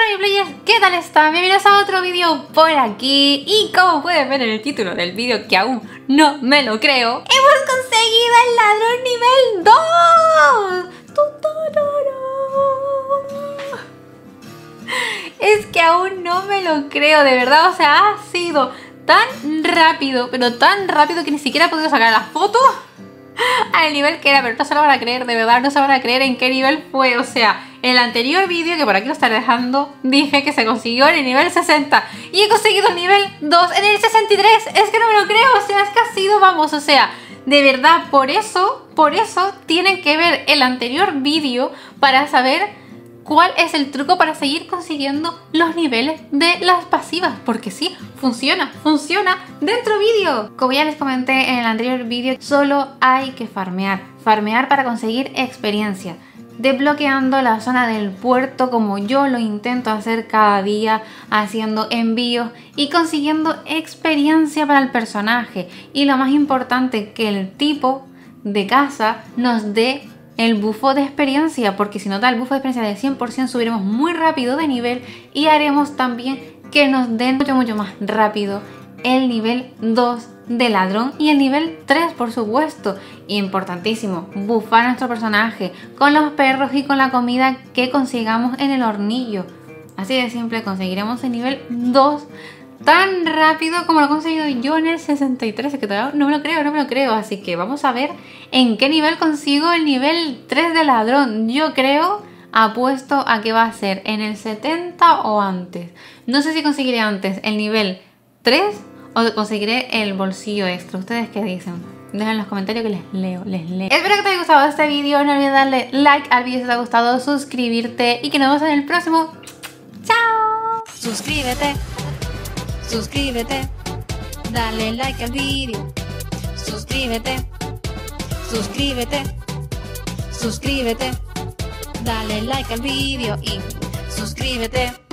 mi players, ¿qué tal están? Bienvenidos a otro vídeo por aquí. Y como pueden ver en el título del vídeo, que aún no me lo creo, hemos conseguido el ladrón nivel 2. Es que aún no me lo creo, de verdad. O sea, ha sido tan rápido, pero tan rápido que ni siquiera he podido sacar la foto al nivel que era, pero no se lo van a creer, de verdad, no se van a creer en qué nivel fue. O sea, en el anterior vídeo, que por aquí lo estaré dejando, dije que se consiguió en el nivel 60 y he conseguido el nivel 2 en el 63. Es que no me lo creo, o sea, es que ha sido, vamos, o sea, de verdad, por eso tienen que ver el anterior vídeo para saber cuál es el truco para seguir consiguiendo los niveles de las pasivas. Porque sí, funciona dentro vídeo. Como ya les comenté en el anterior vídeo, solo hay que farmear para conseguir experiencia, desbloqueando la zona del puerto como yo lo intento hacer cada día, haciendo envíos y consiguiendo experiencia para el personaje. Y lo más importante, que el tipo de casa nos dé el bufo de experiencia, porque si nos da el bufo de experiencia del 100% subiremos muy rápido de nivel y haremos también que nos den mucho más rápido el nivel 2 de ladrón y el nivel 3, por supuesto. Importantísimo, bufar a nuestro personaje con los perros y con la comida que consigamos en el hornillo. Así de simple conseguiremos el nivel 2 tan rápido como lo he conseguido yo en el 63, que todavía no me lo creo. Así que vamos a ver en qué nivel consigo el nivel 3 de ladrón. Yo creo, apuesto a que va a ser en el 70 o antes. No sé si conseguiré antes el nivel 3 o conseguiré el bolsillo extra. ¿Ustedes qué dicen? Dejen en los comentarios que les leo. Espero que te haya gustado este vídeo. No olvides darle like al vídeo si te ha gustado, suscribirte y que nos vemos en el próximo. ¡Chao! Suscríbete, dale like al vídeo, suscríbete, dale like al vídeo y suscríbete.